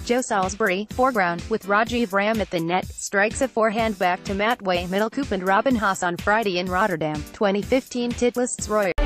Joe Salisbury, foreground, with Rajeev Ram at the net, strikes a forehand back to Matwe, Middelkoop and Haase on Friday in Rotterdam. 2015 titlists Rojer